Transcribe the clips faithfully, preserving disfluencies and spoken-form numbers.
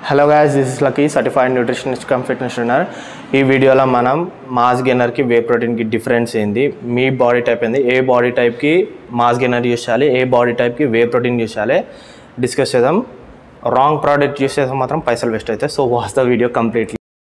Hello guys, this is Lucky, certified nutritionist cum fitness trainer. ఈ వీడియోలో మనం mass gainer కి వే ప్రోటీన్ కి డిఫరెన్స్ ఏంది, మీ బాడీ టైప్ ఏంది, ఏ బాడీ టైప్ కి మాస్ గెయినర్ యూస్ చేయాలి, ఏ బాడీ టైప్ కి వే ప్రోటీన్ యూస్ చేయాలి డిస్కస్ చేద్దాం. రాంగ్ ప్రోడక్ట్ యూస్ చేస్తే మాత్రం పైసలు వేస్ట్ అవుతాయి. So watch the video completely.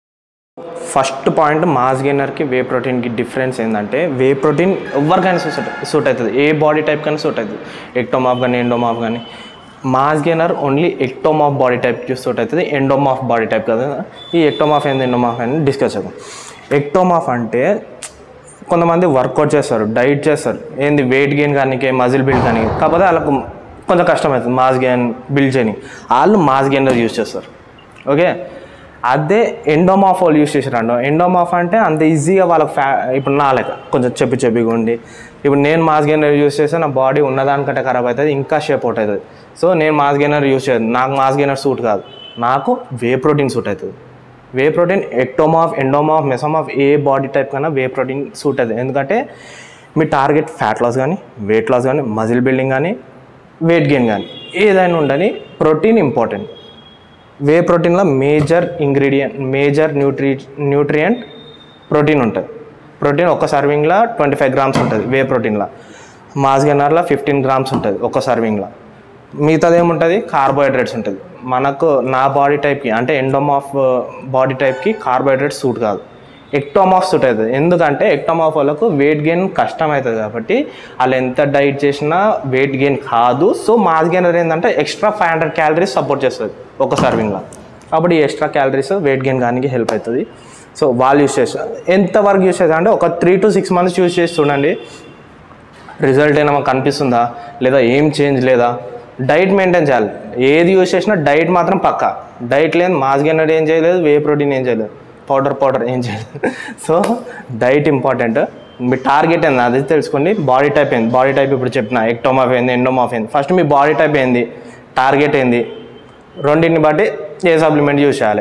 First point, mass gainer కి వే ప్రోటీన్ కి డిఫరెన్స్ ఏంటంటే, వే ప్రోటీన్ ఎవరికైనా సూట్ సూట్ అవుతుంది, ఏ బాడీ టైప్ కైనా సూట్ అవుతుంది. ఎక్టోమార్ఫ్ కానీ ఎండోమార్ఫ్ కానీ. Mass gainer only ectomorph body టైప్కి సూట్ అవుతుంది, ఎండోమార్ఫ్ బాడీ టైప్ కదా. ఈ ఎక్టోమార్ఫ్ ఏంది, ఎండోమార్ఫ్ అని డిస్కస్ చేద్దాం. ఎక్టోమార్ఫ్ అంటే కొంతమంది వర్కౌట్ చేస్తారు, డైట్ చేస్తారు, ఏంది వెయిట్ గెయిన్ కానీ మజిల్ బిల్డ్ కానీ, కాకపోతే వాళ్ళకు కొంచెం కష్టమవుతుంది మాస్ గెయిన్ బిల్డ్ చేయని, వాళ్ళు మాస్ గెయినర్ యూజ్ చేస్తారు. ఓకే, అదే ఎండోమార్ఫ్ వాళ్ళు యూజ్ చేసారండో. ఎండోమార్ఫ్ అంటే అంత ఈజీగా వాళ్ళకి ఫ్యా ఇప్పుడు నా లెక్క కొంచెం చెప్పి చెప్పిగా ఉండి, ఇప్పుడు నేను మాస్ గెయినర్ యూజ్ చేస్తే నా బాడీ ఉన్నదానికంటే ఖరాబ్ అవుతుంది, ఇంకా షేప్ అవుట్ అవుతుంది. సో నేను మాస్ గెయినర్ యూజ్ చేయదు, నాకు మాస్ గెయినర్ సూట్ కాదు, నాకు వే ప్రోటీన్ సూట్ అవుతుంది. Whey protein ectomorph, endomorph, mesomorph ఏ బాడీ టైప్ కన్నా వే ప్రోటీన్ సూట్ అవుతుంది. ఎందుకంటే మీ టార్గెట్ ఫ్యాట్ లాస్ కానీ, వెయిట్ లాస్ కానీ, మజిల్ బిల్డింగ్ కానీ, వెయిట్ గెయిన్ కానీ ఏదైనా ఉండని ప్రోటీన్ ఇంపార్టెంట్. వే ప్రోటీన్లో major ingredient, major nutri nutrient protein ఉంటుంది. ప్రోటీన్ ఒక సర్వింగ్లో ట్వంటీ ఫైవ్ గ్రామ్స్ ఉంటుంది వే ప్రోటీన్లో. మాస్ గెయినర్లో ఫిఫ్టీన్ గ్రామ్స్ ఉంటుంది ఒక సర్వింగ్లో. మిగతాది ఏముంటుంది, కార్బోహైడ్రేట్స్ ఉంటుంది. మనకు నా బాడీ టైప్కి అంటే ఎండోమార్ఫ్ బాడీ టైప్కి కార్బోహైడ్రేట్స్ సూట్ కాదు, ఎక్టోమార్ఫ్ సూట్ అవుతుంది. ఎందుకంటే ఎక్టోమార్ఫ్ వాళ్ళకు వెయిట్ గెయిన్ కష్టం అవుతుంది కాబట్టి వాళ్ళు ఎంత డైట్ చేసినా వెయిట్ గెయిన్ కాదు. సో మాస్ గెయినర్ ఏంటంటే extra five hundred calories support చేస్తుంది ఒక సర్వింగ్లో, కాబట్టి ఈ ఎక్స్ట్రా క్యాలరీస్ వెయిట్ గెయిన్ కానీ హెల్ప్ అవుతుంది. సో వాళ్ళు యూస్ చేస్తారు. ఎంతవరకు యూస్ చేస్తారు అంటే ఒక three to six months use చేసి చూడండి, రిజల్ట్ అయినా మాకు కనిపిస్తుందా లేదా, ఏం చేంజ్ లేదా. డైట్ మెయింటైన్ చేయాలి, ఏది యూస్ చేసినా డైట్ మాత్రం పక్కా. డైట్ లేదు మాస్ గెయినర్ ఏం చేయలేదు, వే ప్రోటీన్ ఏం చేయలేదు, పౌడర్ పౌడర్ ఏం చేయలేదు. So diet important. మీ టార్గెట్ ఏంది అది తెలుసుకోండి. బాడీ టైప్ ఏంది, బాడీ టైప్ ఇప్పుడు చెప్పిన ఎక్టోమార్ఫ్ ఏంది, ఎండోమార్ఫ్ ఏంది. ఫస్ట్ మీ బాడీ టైప్ ఏంది, టార్గెట్ ఏంది, రెండింటిని బట్టి ఏ సప్లిమెంట్ యూస్ చేయాలి.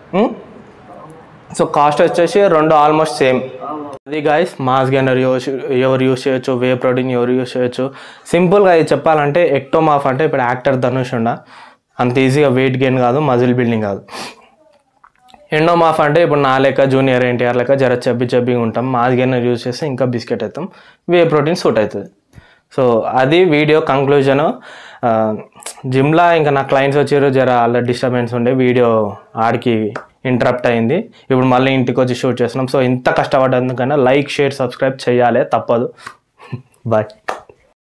సో కాస్ట్ వచ్చేసి రెండు ఆల్మోస్ట్ సేమ్. అది గాయస్, మాస్ గెయినర్ యూస్ ఎవరు యూస్ చేయొచ్చు, వే ప్రోటీన్ ఎవరు యూస్ చేయొచ్చు. సింపుల్గా ఇది చెప్పాలంటే ఎక్టోమార్ఫ్ అంటే ఇప్పుడు యాక్టర్ ధనుష్ ఉండ, అంత ఈజీగా వెయిట్ గెయిన్ కాదు, మజిల్ బిల్డింగ్ కాదు. ఎండోమార్ఫ్ అంటే ఇప్పుడు నా లెక్క జూనియర్ ఎన్టీఆర్ లెక్క జర చబ్బి చబ్బిగా ఉంటాం, మాస్ గెయినర్ యూస్ చేస్తే ఇంకా బిస్కెట్ అవుతాం, వే ప్రోటీన్ సూట్ అవుతుంది. సో అది వీడియో కంక్లూజను. జిమ్లా ఇంకా నా క్లయింట్స్ వచ్చారు, జర అలా డిస్టర్బెన్స్ ఉండే, వీడియో ఆడికి ఇంటరప్ట్ అయింది. ఇప్పుడు మళ్ళీ ఇంటికి వచ్చి షూట్ చేస్తున్నాం. సో ఇంత కష్టపడ్డందుకన్నా లైక్, షేర్, సబ్స్క్రైబ్ చేయాలి, తప్పదు. బాయ్.